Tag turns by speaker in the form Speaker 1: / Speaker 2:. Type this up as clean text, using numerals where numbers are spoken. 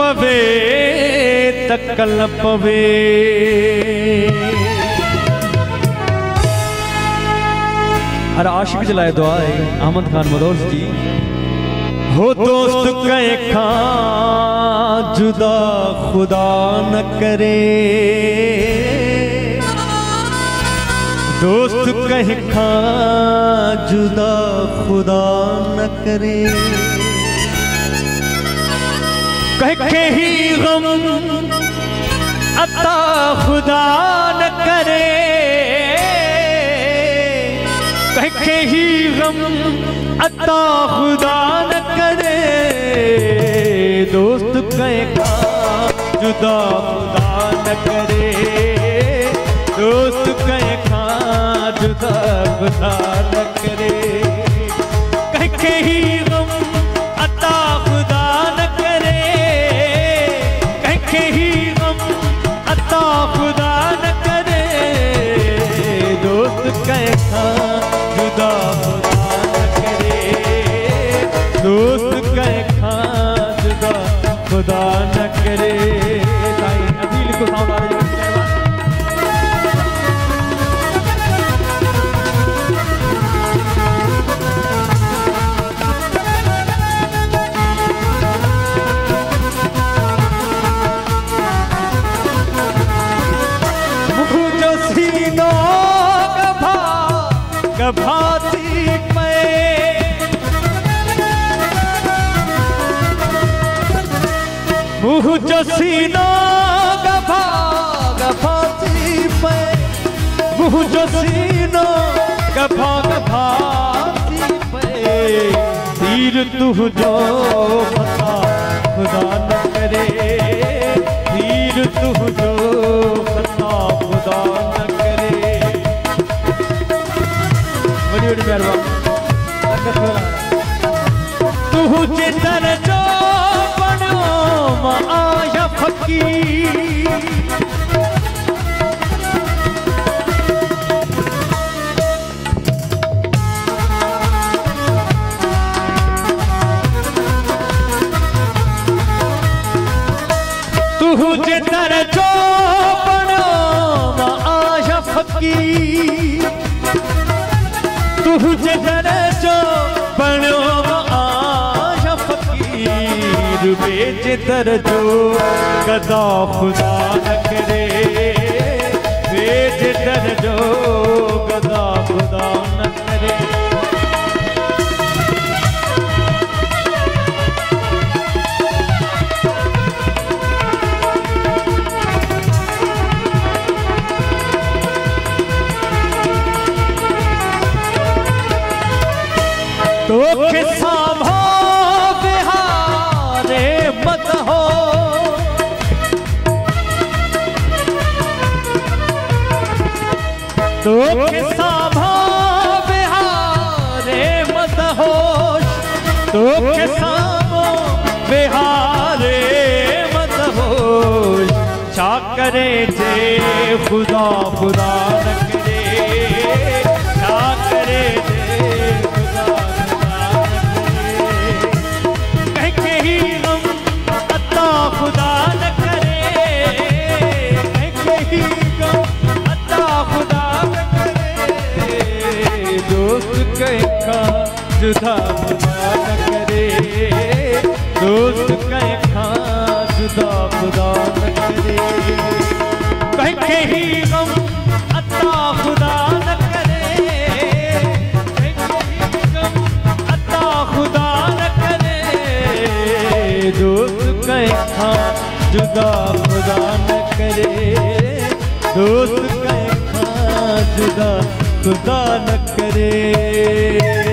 Speaker 1: पवे तकल पवे। हर आशिक जलाए दुआ है अहमद खान मदौस जी। हो दोस्त कहे खां जुदा खुदा न करे, दोस्त कहे खां जुदा खुदा न करे। कह के ही गम अता खुदा न करे, कह के ही गम अता खुदा न करे। दोस्त कहे खां जुदा खुदा न करे, दोस्त कहे खां जुदा खुदा न करे। कह के ही गम अता खुदा न करे, कह के ही गम अता खुदा न करे। दोस्त कहे खां जुदा खुदा न करे, दोस्त कहे खां जुदा खुदा न करे। ताई अजील को साउंड आ रही है। भाती पे मुँह जो सीनो गभा गभाती पे, मुँह जो सीनो गभा गभाती पे। तीर तू जो फता खुदा न करे, तीर तू जो फता खुदा न करे। तू जिधर जो बनो आया फकीर, तू जिधर जो बनो आया फकीर। तू जिधर जो बनो आया फकीर, बेजिधर जो गदा खुदा न करे, बेजिधर जो गदा खुदा न करे। तो किस्सा हो बिहारे मत हो, तो किस्सा हो बिहारे मत हो, तो किस्सा हो बिहारे मत हो। चा करे जे खुदा खुदा न करे, चा करे जे खुदा न करे, कह के ही गम अता खुदा न करे। दोस्त कहे खां जुदा खुदा न करे, दोस्त कहे खां जुदा खुदा न करे। कह के ही गम अता खुदा न करे, कह के ही गम अता खुदा न करे। दोस्त कहे खां जुदा खुदा न करे, दोस्त कहे खां जुदा खुदा न करे।